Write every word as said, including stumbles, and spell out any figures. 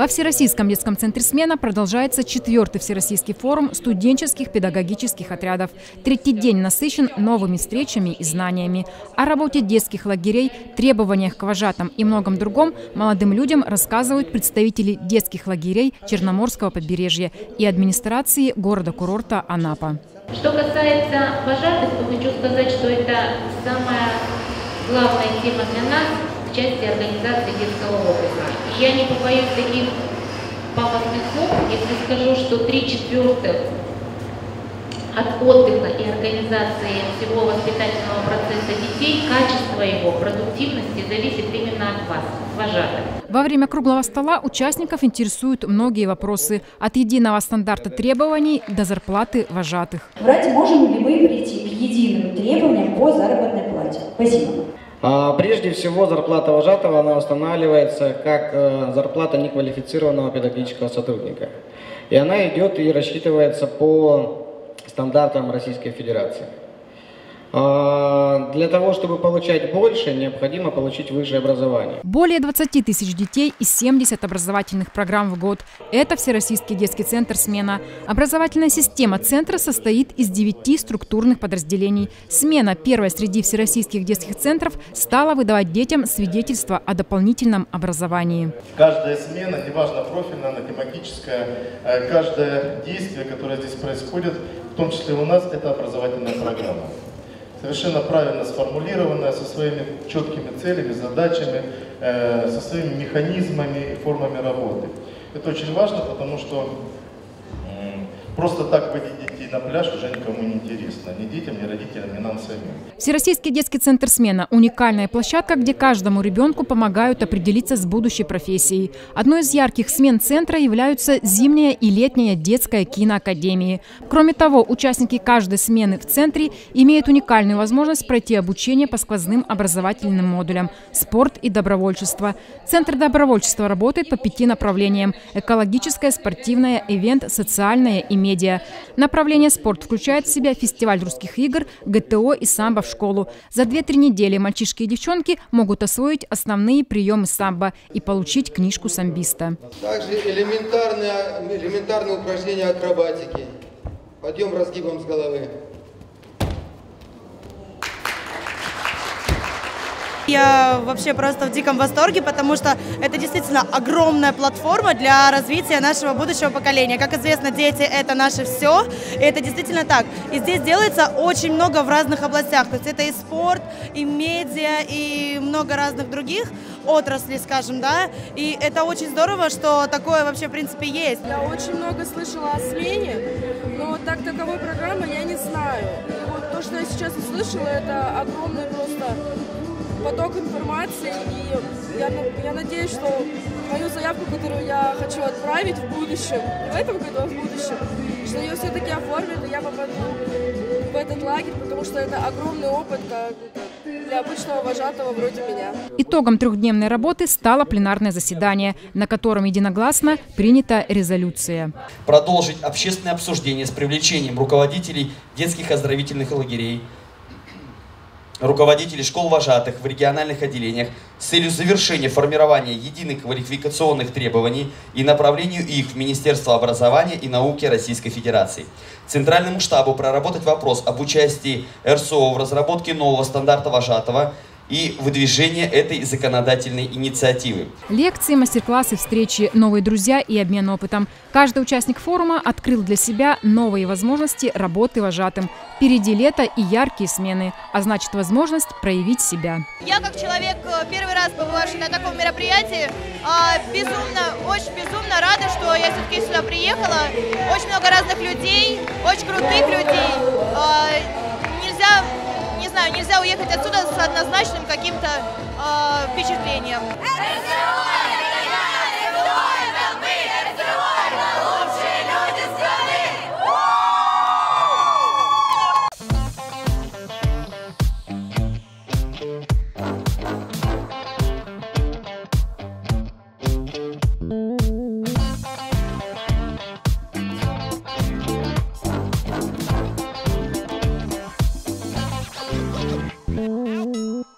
Во Всероссийском детском центре «Смена» продолжается четвертый всероссийский форум студенческих педагогических отрядов. Третий день насыщен новыми встречами и знаниями. О работе детских лагерей, требованиях к вожатым и многом другом молодым людям рассказывают представители детских лагерей Черноморского побережья и администрации города-курорта Анапа. Что касается вожатых, то хочу сказать, что это самая главная тема для нас в части организации детского отдыха. И я не побоюсь таких пафосных слов, если скажу, что три четвертых от отдыха и организации всего воспитательного процесса детей, качество его, продуктивности зависит именно от вас, вожатых. Во время круглого стола участников интересуют многие вопросы. От единого стандарта требований до зарплаты вожатых. Врать, можем ли вы прийти к единым требованиям по заработной плате? Спасибо. Прежде всего, зарплата вожатого она устанавливается как зарплата неквалифицированного педагогического сотрудника. И она идет и рассчитывается по стандартам Российской Федерации. Для того, чтобы получать больше, необходимо получить высшее образование. Более двадцати тысяч детей и семидесяти образовательных программ в год. Это Всероссийский детский центр «Смена». Образовательная система центра состоит из девяти структурных подразделений. «Смена», первая среди всероссийских детских центров, стала выдавать детям свидетельство о дополнительном образовании. Каждая смена, неважно профильная, она тематическая, каждое действие, которое здесь происходит, в том числе у нас, это образовательная программа. Совершенно правильно сформулированная, со своими четкими целями, задачами, э, со своими механизмами и формами работы. Это очень важно, потому что э, просто так водить детей на пляж уже никому не интересно. Ни детям, ни родителям, ни нам самим. Всероссийский детский центр «Смена» – уникальная площадка, где каждому ребенку помогают определиться с будущей профессией. Одной из ярких смен центра являются зимняя и летняя детская киноакадемии. Кроме того, участники каждой смены в центре имеют уникальную возможность пройти обучение по сквозным образовательным модулям «Спорт» и «Добровольчество». Центр добровольчества работает по пяти направлениям – экологическое, спортивное, ивент, социальное и медиа. Направление «Спорт» включает в себя фестиваль русских игр, ГТО и самбо в школу. За две-три недели мальчишки и девчонки могут освоить основные приемы самбо и получить книжку самбиста. Также элементарные, элементарные упражнения акробатики. Подъем разгибом с головы. Я вообще просто в диком восторге, потому что это действительно огромная платформа для развития нашего будущего поколения. Как известно, дети – это наше все, и это действительно так. И здесь делается очень много в разных областях. То есть это и спорт, и медиа, и много разных других отраслей, скажем, да. И это очень здорово, что такое вообще в принципе есть. Я очень много слышала о смене, но так таковой программы я не знаю. И вот то, что я сейчас услышала, это огромный просто поток информации, и я, я надеюсь, что мою заявку, которую я хочу отправить в будущем, не в этом году, а в будущем, что ее все-таки оформят, и я попаду в этот лагерь, потому что это огромный опыт как, для обычного вожатого вроде меня. Итогом трехдневной работы стало пленарное заседание, на котором единогласно принята резолюция. Продолжить общественное обсуждение с привлечением руководителей детских оздоровительных лагерей, руководителей школ вожатых в региональных отделениях с целью завершения формирования единых квалификационных требований и направлению их в Министерство образования и науки Российской Федерации. Центральному штабу проработать вопрос об участии эр эс о в разработке нового стандарта вожатого и выдвижение этой законодательной инициативы. Лекции, мастер-классы, встречи, новые друзья и обмен опытом. Каждый участник форума открыл для себя новые возможности работы вожатым. Впереди лето и яркие смены, а значит возможность проявить себя. Я как человек, первый раз побывавший на таком мероприятии, безумно, очень безумно рада, что я все-таки сюда приехала. Очень много разных людей, очень крутых людей. Нельзя... Не знаю, нельзя уехать отсюда с однозначным каким-то э, впечатлением. Thank you.